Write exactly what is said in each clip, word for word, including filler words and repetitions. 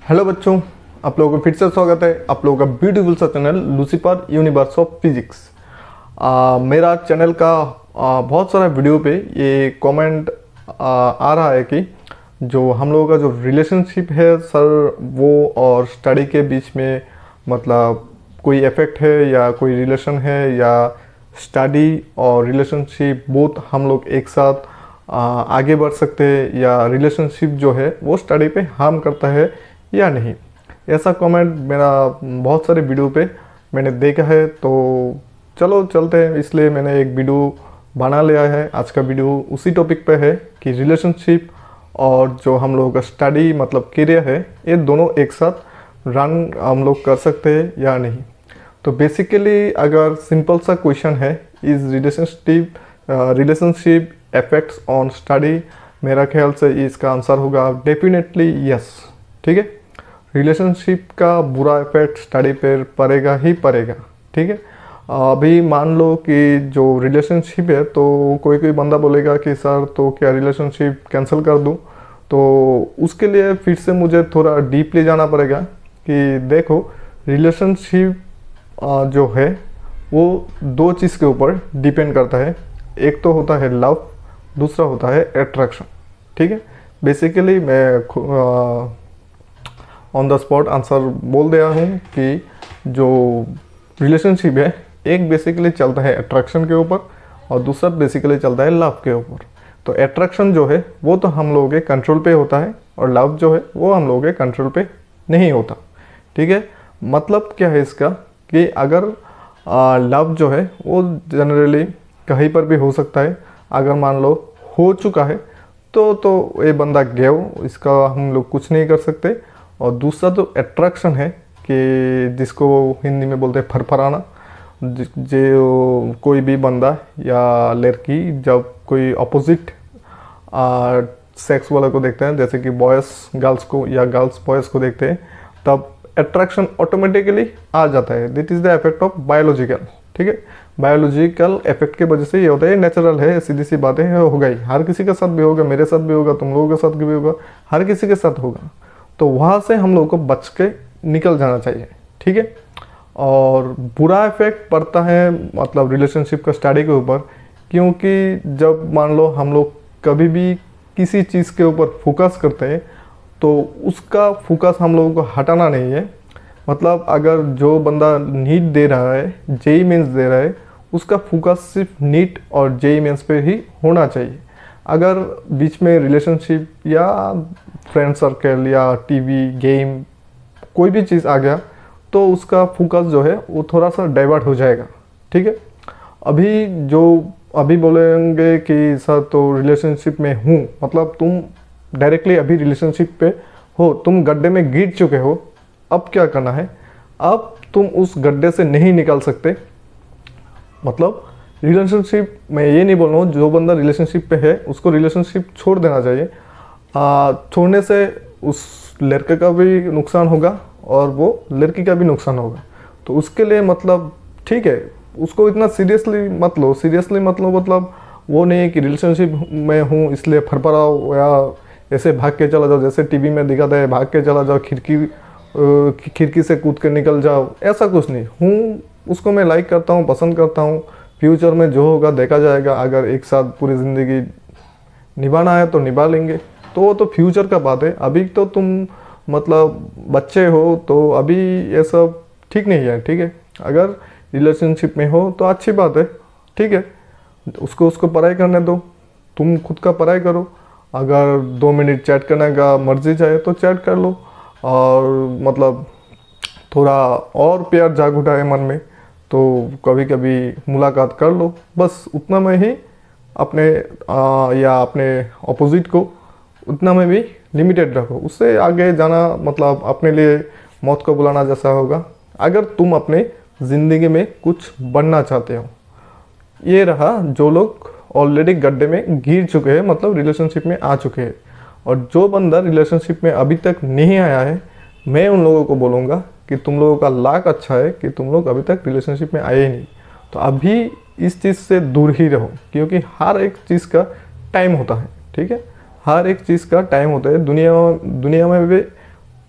Hello बच्चों, आप लोगों को फिर से स्वागत है आप लोगों का ब्यूटीफुल सा channel Lucifer universe of physics. आ, मेरा चैनल का आ, बहुत सारा वीडियो पे ये कमेंट आ, आ रहा है कि जो हम लोगों का जो रिलेशनशिप है सर वो और स्टडी के बीच में मतलब कोई इफेक्ट है या कोई रिलेशन है या स्टडी और रिलेशनशिप बोथ हम लोग एक साथ आ, आगे बढ़ सकते हैं या रिलेशनशिप जो है वो स्टडी पे हार्म करता है या नहीं। ऐसा कमेंट मेरा बहुत सारे वीडियो पे मैंने देखा है, तो चलो चलते हैं, इसलिए मैंने एक वीडियो बना लिया है। आज का वीडियो उसी टॉपिक पे है कि रिलेशनशिप और जो हम लोगों का स्टडी मतलब करियर है ये दोनों एक साथ रन हम लोग कर सकते हैं या नहीं। तो बेसिकली अगर सिंपल सा क्वेश्चन है, is relationship relationship effects on study, मेरा ख्याल से इसका आंसर होगा डेफिनेटली यस। ठीक है, रिलेशनशिप का बुरा इफेक्ट स्टडी पर पड़ेगा ही पड़ेगा। ठीक है, अभी मान लो कि जो रिलेशनशिप है तो कोई कोई बंदा बोलेगा कि सर तो क्या रिलेशनशिप कैंसिल कर दूं, तो उसके लिए फिर से मुझे थोड़ा डीपली जाना पड़ेगा कि देखो रिलेशनशिप जो है वो दो चीज़ के ऊपर डिपेंड करता है। एक तो होता है लव, दूसरा होता है अट्रैक्शन। ठीक है, बेसिकली मैं ऑन द स्पॉट आंसर बोल दिया हूँ कि जो रिलेशनशिप है एक बेसिकली चलता है अट्रैक्शन के ऊपर और दूसरा बेसिकली चलता है लव के ऊपर। तो अट्रैक्शन जो है वो तो हम लोगों के कंट्रोल पे होता है और लव जो है वो हम लोगों के कंट्रोल पे नहीं होता। ठीक है, मतलब क्या है इसका कि अगर लव जो है वो जनरली कहीं पर भी हो सकता है। अगर मान लो हो चुका है तो तो ये बंदा गया, इसका हम लोग कुछ नहीं कर सकते। और दूसरा तो अट्रैक्शन है कि जिसको हिंदी में बोलते हैं फरफराना, जो कोई भी बंदा या लड़की जब कोई अपोजिट सेक्स वाला को देखते हैं, जैसे कि बॉयज़ गर्ल्स को या गर्ल्स बॉयज़ को देखते हैं, तब अट्रैक्शन ऑटोमेटिकली आ जाता है। That is the effect of biological. ठीक है, बायोलॉजिकल इफेक्ट की वजह से ये होता है, नेचुरल है, सीधी सी बातें है, हो गई, हर किसी के साथ भी होगा, मेरे साथ भी होगा, तुम लोगों के साथ भी होगा, हर किसी के साथ होगा। तो वहाँ से हम लोगों को बच के निकल जाना चाहिए। ठीक है, और बुरा इफेक्ट पड़ता है मतलब रिलेशनशिप का स्टडी के ऊपर, क्योंकि जब मान लो हम लोग कभी भी किसी चीज़ के ऊपर फोकस करते हैं तो उसका फोकस हम लोगों को हटाना नहीं है। मतलब अगर जो बंदा नीट दे रहा है, जेई मेंस दे रहा है, उसका फोकस सिर्फ नीट और जेई मेंस पे ही होना चाहिए। अगर बीच में रिलेशनशिप या फ्रेंड सर्कल या टीवी गेम कोई भी चीज़ आ गया तो उसका फोकस जो है वो थोड़ा सा डाइवर्ट हो जाएगा। ठीक है, अभी जो अभी बोलेंगे कि सर तो रिलेशनशिप में हूँ, मतलब तुम डायरेक्टली अभी रिलेशनशिप पे हो, तुम गड्ढे में गिर चुके हो, अब क्या करना है? अब तुम उस गड्ढे से नहीं निकल सकते। मतलब रिलेशनशिप, मैं ये नहीं बोल रहा हूँ जो बंदा रिलेशनशिप पे है उसको रिलेशनशिप छोड़ देना चाहिए। आ, छोड़ने से उस लड़के का भी नुकसान होगा और वो लड़की का भी नुकसान होगा। तो उसके लिए मतलब ठीक है, उसको इतना सीरियसली मत लो। सीरियसली मत लो मतलब वो नहीं कि रिलेशनशिप में हूँ इसलिए फरफराओ या ऐसे भाग के चला जाओ, जैसे टीवी में दिखाता है भाग के चला जाओ, खिड़की खिड़की से कूद के निकल जाओ, ऐसा कुछ नहीं। हूँ उसको मैं लाइक करता हूँ, पसंद करता हूँ, फ्यूचर में जो होगा देखा जाएगा। अगर एक साथ पूरी ज़िंदगी निभाना है तो निभा लेंगे, तो वो तो फ्यूचर का बात है। अभी तो तुम मतलब बच्चे हो तो अभी ये सब ठीक नहीं है। ठीक है, अगर रिलेशनशिप में हो तो अच्छी बात है। ठीक है, उसको उसको पढ़ाई करने दो, तुम खुद का पढ़ाई करो। अगर दो मिनट चैट करने का मर्जी चाहे तो चैट कर लो, और मतलब थोड़ा और प्यार जाग उठा है मन में तो कभी कभी मुलाकात कर लो। बस उतना में ही अपने आ, या अपने अपोजिट को उतना में भी लिमिटेड रखो। उससे आगे जाना मतलब अपने लिए मौत को बुलाना जैसा होगा। अगर तुम अपने ज़िंदगी में कुछ बनना चाहते हो, ये रहा जो लोग ऑलरेडी गड्ढे में गिर चुके हैं, मतलब रिलेशनशिप में आ चुके हैं। और जो बंदा रिलेशनशिप में अभी तक नहीं आया है, मैं उन लोगों को बोलूँगा कि तुम लोगों का लाख अच्छा है कि तुम लोग अभी तक रिलेशनशिप में आए ही नहीं। तो अभी इस चीज़ से दूर ही रहो, क्योंकि हर एक चीज़ का टाइम होता है। ठीक है, हर एक चीज़ का टाइम होता है। दुनिया दुनिया में भी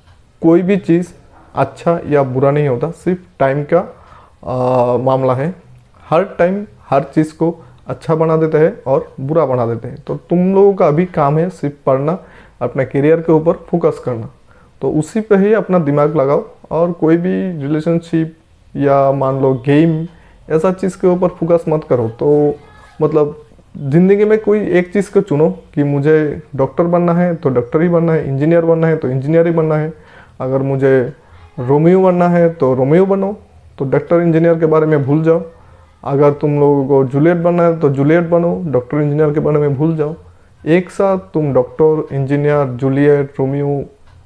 कोई भी चीज़ अच्छा या बुरा नहीं होता, सिर्फ टाइम का आ, मामला है। हर टाइम हर चीज़ को अच्छा बना देते हैं और बुरा बना देते हैं। तो तुम लोगों का अभी काम है सिर्फ पढ़ना, अपने करियर के ऊपर फोकस करना। तो उसी पे ही अपना दिमाग लगाओ, और कोई भी रिलेशनशिप या मान लो गेम, ऐसा चीज़ के ऊपर फोकस मत करो। तो मतलब ज़िंदगी में कोई एक चीज़ को चुनो कि मुझे डॉक्टर बनना है तो डॉक्टर ही बनना है, इंजीनियर बनना है तो इंजीनियर ही बनना है। अगर मुझे रोमियो बनना है तो रोमियो बनो, तो डॉक्टर इंजीनियर के बारे में भूल जाओ। अगर तुम लोगों को जूलियट बनना है तो जूलियट बनो, डॉक्टर इंजीनियर के बारे में भूल जाओ। एक साथ तुम doctor, engineer, Juliet, Romeo,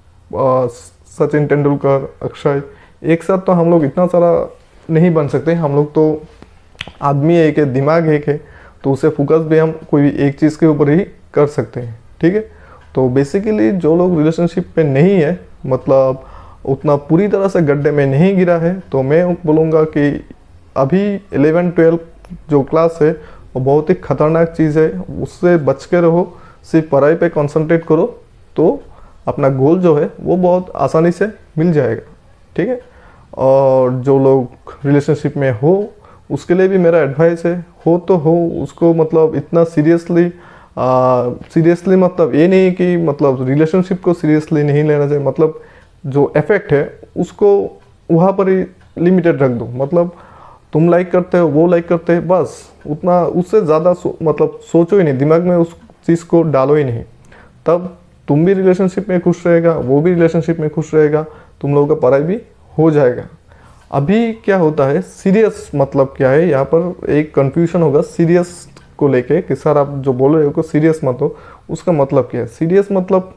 Sachin Tendulkar, Akshay, एक साथ तो हम लोग इतना सारा नहीं बन सकते। हम लोग तो आदमी एक है, दिमाग एक है, तो उसे फोकस भी हम कोई भी एक चीज़ के ऊपर ही कर सकते हैं। ठीक है, तो बेसिकली जो लोग रिलेशनशिप पे नहीं है, मतलब उतना पूरी तरह से गड्ढे में नहीं गिरा है, तो मैं बोलूँगा कि अभी इलेवन ट्वेल्व जो क्लास है वो बहुत ही ख़तरनाक चीज़ है, उससे बच के रहो। सिर्फ पढ़ाई पे कंसंट्रेट करो तो अपना गोल जो है वो बहुत आसानी से मिल जाएगा। ठीक है, और जो लोग रिलेशनशिप में हो उसके लिए भी मेरा एडवाइस है, हो तो हो उसको मतलब इतना सीरियसली सीरियसली मतलब ये नहीं कि मतलब रिलेशनशिप को सीरियसली नहीं लेना चाहिए, मतलब जो इफेक्ट है उसको वहाँ पर ही लिमिटेड रख दो। मतलब तुम लाइक करते हो, वो लाइक करते हैं, बस उतना, उससे ज़्यादा सो, मतलब सोचो ही नहीं, दिमाग में उस चीज़ को डालो ही नहीं। तब तुम भी रिलेशनशिप में खुश रहेगा, वो भी रिलेशनशिप में खुश रहेगा, तुम लोगों का पढ़ाई भी हो जाएगा। अभी क्या होता है, सीरियस मतलब क्या है, यहाँ पर एक कन्फ्यूजन होगा सीरियस को लेके कि सर आप जो बोल रहे हो को सीरियस मत हो, उसका मतलब क्या है? सीरियस मतलब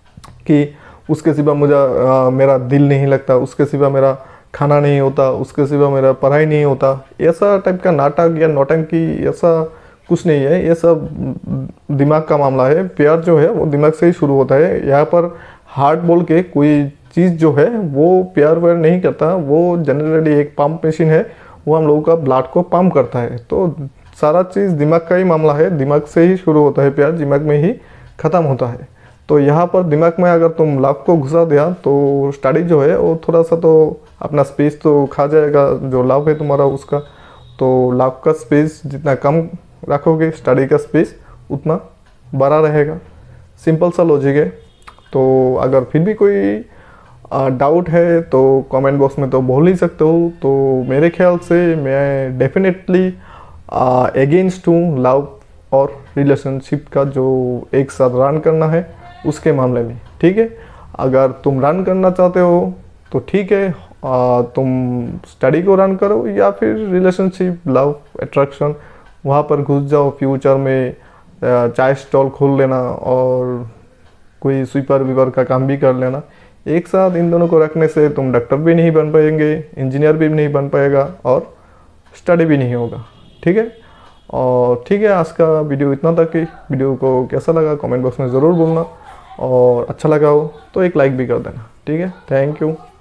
कि उसके सिवा मुझे आ, मेरा दिल नहीं लगता, उसके सिवा मेरा खाना नहीं होता, उसके सिवा मेरा पढ़ाई नहीं होता, ऐसा टाइप का नाटक या नौटंकी ऐसा कुछ नहीं है। ये सब दिमाग का मामला है। प्यार जो है वो दिमाग से ही शुरू होता है। यहाँ पर हार्ट बोल के कोई चीज़ जो है वो प्यार व्यार नहीं करता, वो जनरली एक पंप मशीन है, वो हम लोगों का ब्लड को पंप करता है। तो सारा चीज़ दिमाग का ही मामला है, दिमाग से ही शुरू होता है प्यार, दिमाग में ही ख़त्म होता है। तो यहाँ पर दिमाग में अगर तुम लव को घुसा दिया तो स्टडी जो है वो थोड़ा सा तो अपना स्पेस तो खा जाएगा, जो लव है तुम्हारा उसका। तो लव का स्पेस जितना कम रखोगे, स्टडी का स्पेस उतना बड़ा रहेगा। सिंपल सा लॉजिक है। तो अगर फिर भी कोई डाउट है तो कमेंट बॉक्स में तो बोल ही सकते हो। तो मेरे ख्याल से मैं डेफिनेटली अगेंस्ट हूँ लव और रिलेशनशिप का जो एक साथ रन करना है उसके मामले में। ठीक है, अगर तुम रन करना चाहते हो तो ठीक है, आ, तुम स्टडी को रन करो या फिर रिलेशनशिप, लव, अट्रैक्शन वहाँ पर घुस जाओ। फ्यूचर में चाय स्टॉल खोल लेना और कोई स्वीपर वीपर का काम भी कर लेना। एक साथ इन दोनों को रखने से तुम डॉक्टर भी नहीं बन पाएंगे, इंजीनियर भी नहीं बन पाएगा और स्टडी भी नहीं होगा। ठीक है, और ठीक है, आज का वीडियो इतना तक ही। वीडियो को कैसा लगा कमेंट बॉक्स में ज़रूर बोलना, और अच्छा लगा हो तो एक लाइक भी कर देना। ठीक है, थैंक यू।